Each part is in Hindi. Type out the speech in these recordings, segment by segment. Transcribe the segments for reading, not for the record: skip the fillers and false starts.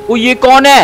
वो ये कौन है?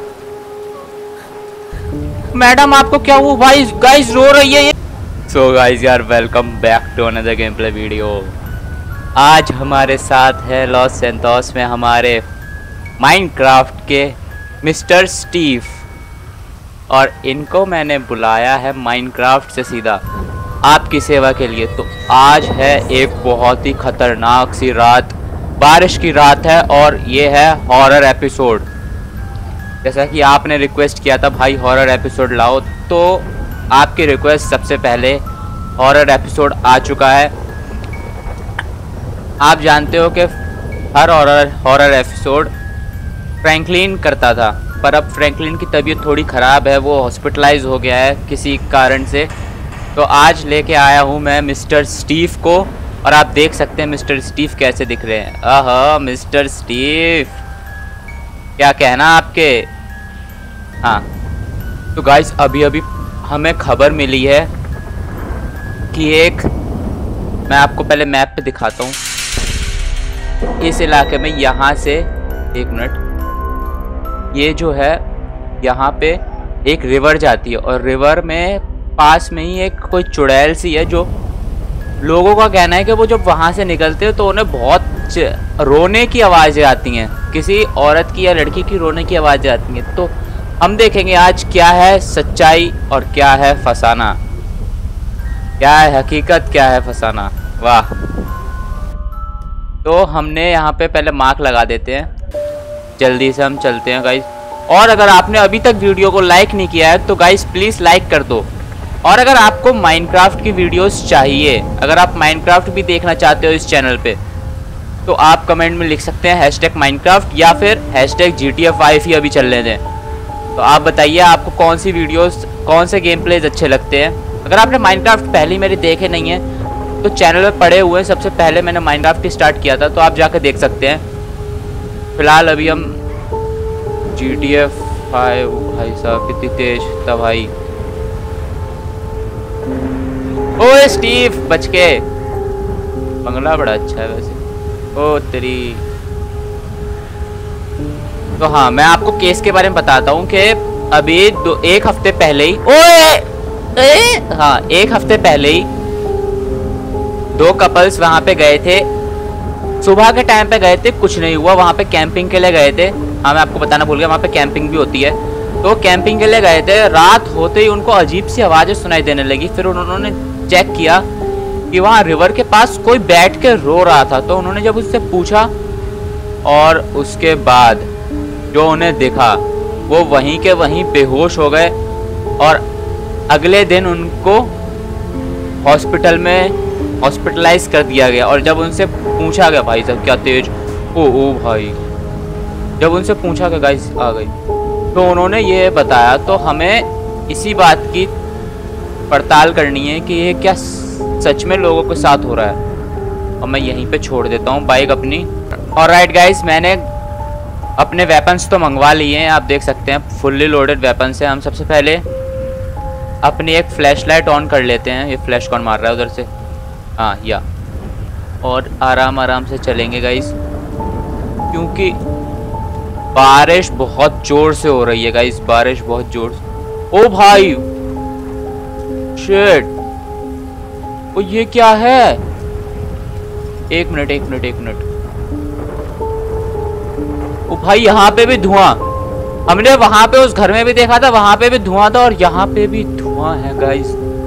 मैडम आपको क्या हुआ? भाई गाइस रो रही है ये। सो गाइस यार welcome back to another game play video. आज हमारे साथ है लॉस सैंतोस में हमारे माइनक्राफ्ट के मिस्टर स्टीव, और इनको मैंने बुलाया है माइनक्राफ्ट से सीधा आपकी सेवा के लिए। तो आज है एक बहुत ही खतरनाक सी रात, बारिश की रात है, और ये है हॉरर एपिसोड। जैसा कि आपने रिक्वेस्ट किया था भाई हॉरर एपिसोड लाओ, तो आपकी रिक्वेस्ट सबसे पहले हॉरर एपिसोड आ चुका है। आप जानते हो कि हर हॉरर एपिसोड फ्रैंकलिन करता था, पर अब फ्रैंकलिन की तबीयत थोड़ी ख़राब है, वो हॉस्पिटलाइज हो गया है किसी कारण से। तो आज लेके आया हूँ मैं मिस्टर स्टीव को, और आप देख सकते हैं मिस्टर स्टीव कैसे दिख रहे हैं। आहा मिस्टर स्टीव, क्या कहना आपके? हाँ तो गाइस अभी हमें खबर मिली है कि मैं आपको पहले मैप पे दिखाता हूँ। इस इलाके में यहाँ से एक मिनट, ये जो है यहाँ पे एक रिवर जाती है, और रिवर में पास में ही एक कोई चुड़ैल सी है, जो लोगों का कहना है कि वो जब वहाँ से निकलते हैं तो उन्हें बहुत रोने की आवाज़ें आती हैं, किसी औरत की या लड़की की रोने की आवाज़ें आती हैं। तो हम देखेंगे आज क्या है सच्चाई और क्या है फसाना, क्या है हकीकत, क्या है फसाना। वाह। तो हमने यहाँ पे पहले मार्क लगा देते हैं, जल्दी से हम चलते हैं गाइस। और अगर आपने अभी तक वीडियो को लाइक नहीं किया है तो गाइस प्लीज़ लाइक कर दो। और अगर आपको माइनक्राफ्ट की वीडियोस चाहिए, अगर आप माइनक्राफ्ट भी देखना चाहते हो इस चैनल पे, तो आप कमेंट में लिख सकते हैं #माइनक्राफ्ट या फिर #GTA5 ही अभी चलने दें। तो आप बताइए आपको कौन सी वीडियोस, कौन से गेम प्लेज अच्छे लगते हैं। अगर आपने माइनक्राफ्ट पहले मेरे देखे नहीं है तो चैनल में पड़े हुए हैं, सबसे पहले मैंने माइनक्राफ्ट ही स्टार्ट किया था, तो आप जाकर देख सकते हैं। फिलहाल अभी हम GTA5, भाई साहब कितनी तेज था भाई। ओए स्टीव बच के, बंगला बड़ा अच्छा है वैसे। ओ तेरी। तो हाँ मैं आपको केस के बारे में बताता हूँ कि अभी एक हफ्ते पहले ही एक हफ्ते पहले ही 2 कपल्स वहां पे गए थे। सुबह के टाइम पे गए थे, कुछ नहीं हुआ, वहां पे कैंपिंग के लिए गए थे। हाँ मैं आपको बताना भूल गया, वहां पे कैंपिंग भी होती है। तो कैंपिंग के लिए गए थे, रात होते ही उनको अजीब सी आवाजें सुनाई देने लगी। फिर उन्होंने चेक किया कि वहाँ रिवर के पास कोई बैठ के रो रहा था। तो उन्होंने जब उससे पूछा, और उसके बाद जो उन्हें दिखा वो वहीं के वहीं बेहोश हो गए, और अगले दिन उनको हॉस्पिटल में हॉस्पिटलाइज कर दिया गया। और जब उनसे पूछा गया, भाई साहब क्या तेज, ओ भाई, जब उनसे पूछा गया गाइस आ गई, तो उन्होंने ये बताया। तो हमें इसी बात की पड़ताल करनी है कि ये क्या सच में लोगों के साथ हो रहा है। और मैं यहीं पे छोड़ देता हूँ बाइक अपनी। ऑलराइट गाइस, मैंने अपने वेपन्स तो मंगवा लिए हैं, आप देख सकते हैं फुल्ली लोडेड वेपन्स हैं। हम सबसे पहले अपनी एक फ्लैश लाइट ऑन कर लेते हैं। ये फ्लैश कौन मार रहा है उधर से? हाँ या, और आराम से चलेंगे गाइस, क्योंकि बारिश बहुत जोर से हो रही है गाइस, बारिश बहुत जोर से। ओ भाई शिट, ओ ये क्या है? एक मिनट। ओ भाई यहाँ पे भी धुआं, हमने वहां पे उस घर में भी देखा था, वहां पे भी धुआं था, और यहाँ पे भी धुआं है गाइस।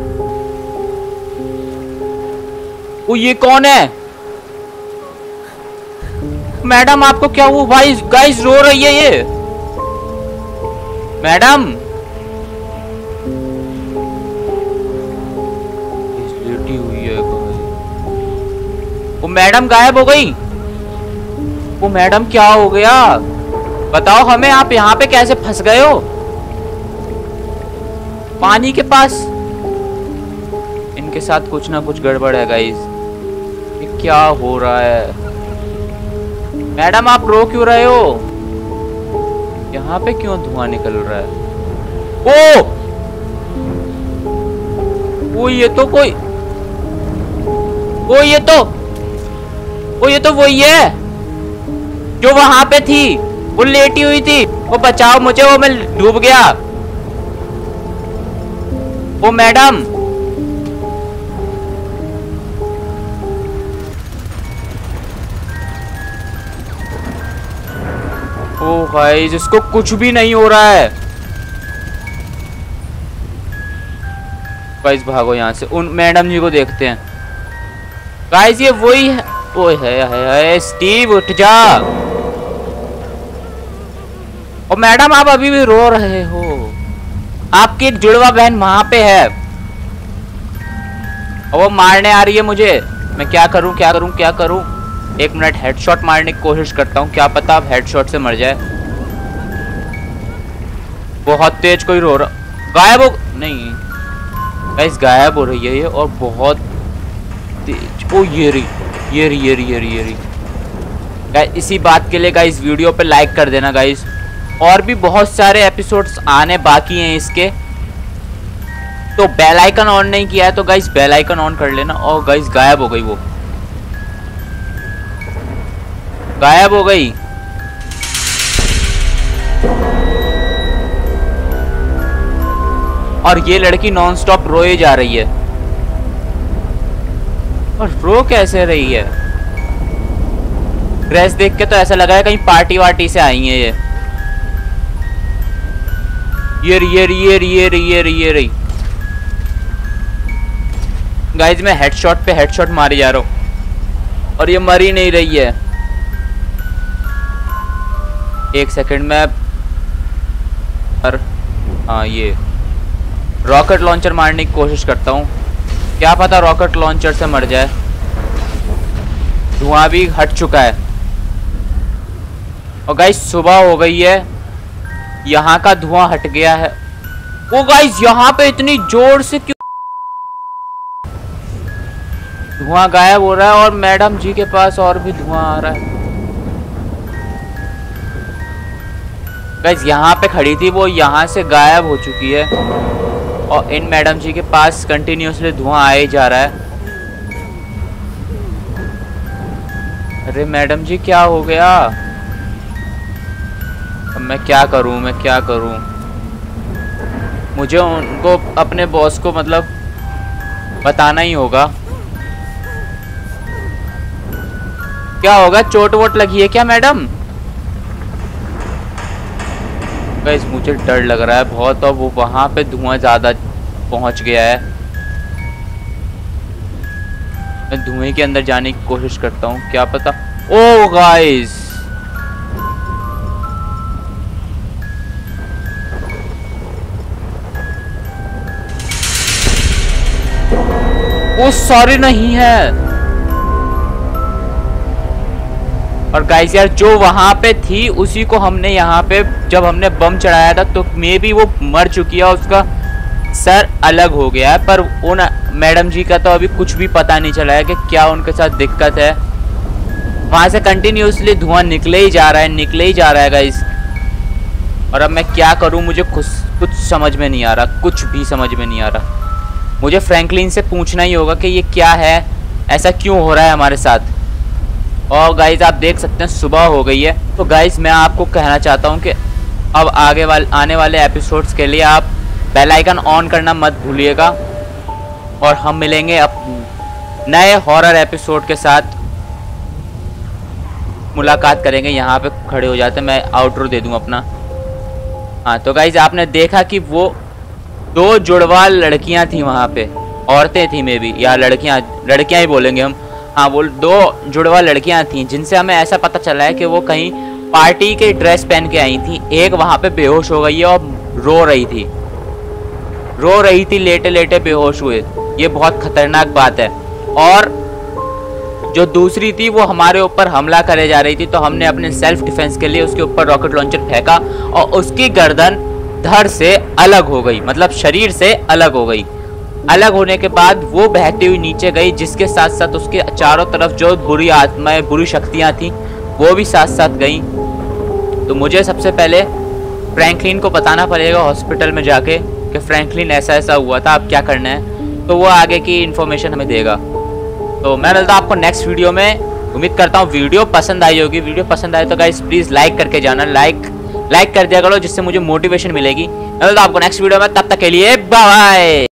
ओ ये कौन है? मैडम आपको क्या हुआ? भाई गाइस रो रही है ये मैडम। लेटी हुई है। वो मैडम गायब हो गई। वो मैडम क्या हो गया बताओ हमें, आप यहाँ पे कैसे फंस गए हो पानी के पास? इनके साथ कुछ ना कुछ गड़बड़ है गाइस, ये क्या हो रहा है? मैडम आप रो क्यों रहे हो? यहाँ पे क्यों धुआं निकल रहा है? ओ ये तो कोई, ये तो वही है जो वहां पे थी। वो लेटी हुई थी, वो बचाओ मुझे, वो मैं डूब गया। वो मैडम, ओ गाइस इसको कुछ भी नहीं हो रहा है। गाइस भागो यहाँ से, उन मैडम जी को देखते हैं। गाइस ये वही है। ओए है स्टीव उठ जा। और मैडम आप अभी भी रो रहे हो, आपकी एक जुड़वा बहन वहां पे है और वो मारने आ रही है मुझे। मैं क्या करूं क्या करूं क्या करूं? 1 मिनट, हेडशॉट मारने की कोशिश करता हूं, क्या पता अब हेडशॉट से मर जाए। बहुत तेज कोई रो रहा, गायब हो नहीं गाइस, गायब हो रही है ये और बहुत तेज। ओ ये रही। गाइस इसी बात के लिए गाइस वीडियो पे लाइक कर देना गाइस। और भी बहुत सारे एपिसोड्स आने बाकी हैं इसके, तो बेल आइकन ऑन नहीं किया है तो गाइस बेल आइकन ऑन कर लेना। और गाइस गायब हो गई, वो गायब हो गई। और ये लड़की नॉन स्टॉप रोए जा रही है। और रो कैसे रही है? ड्रेस देख के तो ऐसा लगा है कहीं पार्टी वार्टी से आई है ये रही। गाइस मैं हेडशॉट पे हेडशॉट मारे जा रहा हूँ और ये मर ही नहीं रही है। 1 सेकंड में हाँ ये रॉकेट लॉन्चर मारने की कोशिश करता हूँ, क्या पता रॉकेट लॉन्चर से मर जाए। धुआं भी हट चुका है और गाइस सुबह हो गई है, यहाँ का धुआं हट गया है। वो गाइस यहाँ पे इतनी जोर से क्यों धुआं गायब हो रहा है और मैडम जी के पास और भी धुआं आ रहा है। गाइस यहाँ पे खड़ी थी वो, यहाँ से गायब हो चुकी है और इन मैडम जी के पास कंटिन्यूसली धुआं आ ही जा रहा है। अरे मैडम जी क्या हो गया? अब मैं क्या करूं मुझे उनको अपने बॉस को मतलब बताना ही होगा। क्या होगा, चोट वोट लगी है क्या मैडम? गाइस मुझे डर लग रहा है बहुत और वो वहां पे धुआं ज्यादा पहुंच गया है। मैं धुएं के अंदर जाने की कोशिश करता हूँ, क्या पता। ओ गाइस वो सॉरी नहीं है। और गाइस यार जो वहां पे थी उसी को हमने यहाँ पे जब हमने बम चढ़ाया था तो मे भी वो मर चुकी है, उसका सर अलग हो गया है। पर उन मैडम जी का तो अभी कुछ भी पता नहीं चला है कि क्या उनके साथ दिक्कत है। वहां से कंटिन्यूसली धुआं निकले ही जा रहा है गाइस। और अब मैं क्या करूं, मुझे कुछ समझ में नहीं आ रहा, कुछ भी समझ में नहीं आ रहा। मुझे फ्रैंकलिन से पूछना ही होगा कि ये क्या है, ऐसा क्यों हो रहा है हमारे साथ। और गाइज आप देख सकते हैं सुबह हो गई है। तो गाइज मैं आपको कहना चाहता हूँ कि अब आने वाले एपिसोड्स के लिए आप बेल आइकन ऑन करना मत भूलिएगा। और हम मिलेंगे अब नए हॉरर एपिसोड के साथ, मुलाकात करेंगे। यहाँ पे खड़े हो जाते हैं, मैं आउटरो दे दूँ अपना। हाँ तो गाइज आपने देखा कि वो 2 जुड़वा लड़कियाँ थी वहाँ पे, औरतें थी मे भी, या लड़कियाँ ही बोलेंगे हम। हाँ वो 2 जुड़वा लड़कियां थी जिनसे हमें ऐसा पता चला है कि वो कहीं पार्टी के ड्रेस पहन के आई थी। एक वहां पे बेहोश हो गई है और रो रही थी लेटे लेटे बेहोश हुए। ये बहुत खतरनाक बात है। और जो दूसरी थी वो हमारे ऊपर हमला करे जा रही थी, तो हमने अपने सेल्फ डिफेंस के लिए उसके ऊपर रॉकेट लॉन्चर फेंका और उसकी गर्दन धड़ से अलग हो गई, मतलब शरीर से अलग हो गई। अलग होने के बाद वो बहती हुई नीचे गई, जिसके साथ साथ उसके चारों तरफ जो बुरी आत्माएं, बुरी शक्तियां थी वो भी साथ साथ गई। तो मुझे सबसे पहले फ्रैंकलिन को बताना पड़ेगा हॉस्पिटल में जाके कि फ्रैंकलिन ऐसा हुआ था, अब क्या करना है। तो वो आगे की इन्फॉर्मेशन हमें देगा। तो मैं मिलता हूं आपको नेक्स्ट वीडियो में। उम्मीद करता हूँ वीडियो पसंद आई होगी। वीडियो पसंद आए तो गाइस प्लीज लाइक करके जाना, लाइक कर दिया करो, जिससे मुझे मोटिवेशन मिलेगी। मैं मिलता हूं आपको नेक्स्ट वीडियो में, तब तक के लिए बाय बाय।